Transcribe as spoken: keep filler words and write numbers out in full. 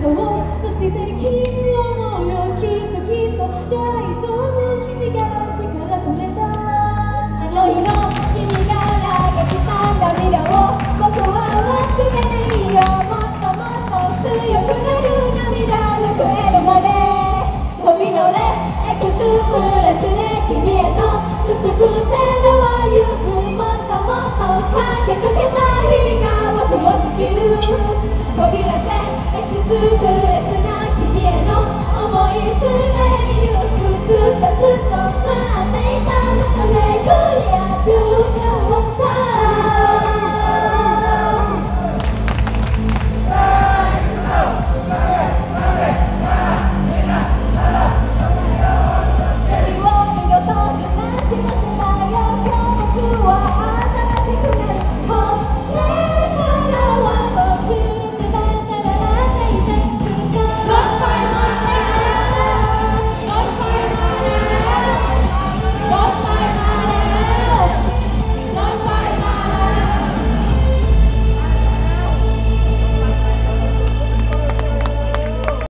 そうどっちでに君を思うよきっときっと大丈夫君が力くれたあの日の君が流した涙を僕は忘れないよもっともっと強くなる涙ぬくえるまで飛び乗れエクスプレスで君へと続く線路を行くもっともっと駆け抜けた日々が僕を救う飛び出せエクスプレス